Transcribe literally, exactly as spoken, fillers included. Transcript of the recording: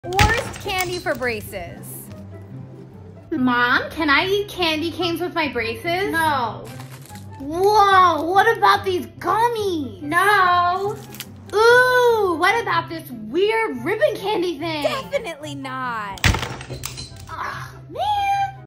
Worst candy for braces. Mom, can I eat candy canes with my braces? No. Whoa, what about these gummies? No. Ooh, what about this weird ribbon candy thing? Definitely not. Oh, man.